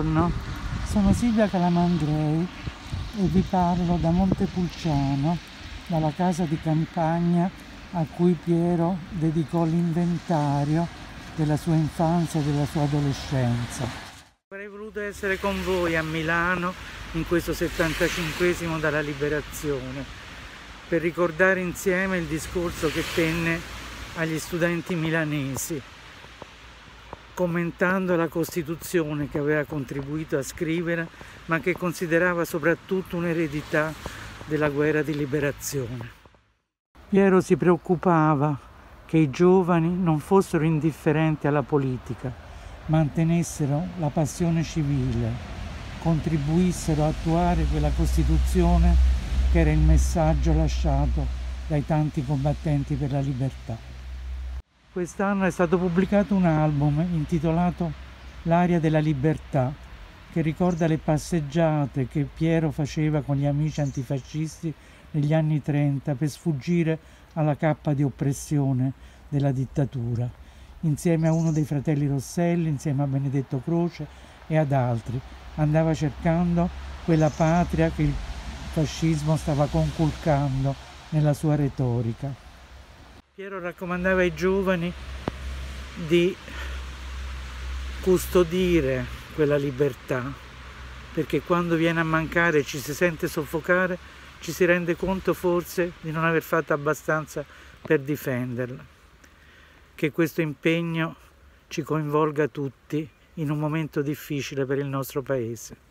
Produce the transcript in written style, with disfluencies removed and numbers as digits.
Buongiorno, sono Silvia Calamandrei e vi parlo da Montepulciano, dalla casa di campagna a cui Piero dedicò l'inventario della sua infanzia e della sua adolescenza. Avrei voluto essere con voi a Milano in questo 75esimo dalla liberazione per ricordare insieme il discorso che tenne agli studenti milanesi, commentando la Costituzione che aveva contribuito a scrivere, ma che considerava soprattutto un'eredità della guerra di liberazione. Piero si preoccupava che i giovani non fossero indifferenti alla politica, mantenessero la passione civile, contribuissero a attuare quella Costituzione che era il messaggio lasciato dai tanti combattenti per la libertà. Quest'anno è stato pubblicato un album intitolato L'aria della libertà, che ricorda le passeggiate che Piero faceva con gli amici antifascisti negli anni 30 per sfuggire alla cappa di oppressione della dittatura, insieme a uno dei fratelli Rosselli, insieme a Benedetto Croce e ad altri. Andava cercando quella patria che il fascismo stava conculcando nella sua retorica. Piero raccomandava ai giovani di custodire quella libertà, perché quando viene a mancare e ci si sente soffocare, ci si rende conto forse di non aver fatto abbastanza per difenderla. Che questo impegno ci coinvolga tutti in un momento difficile per il nostro Paese.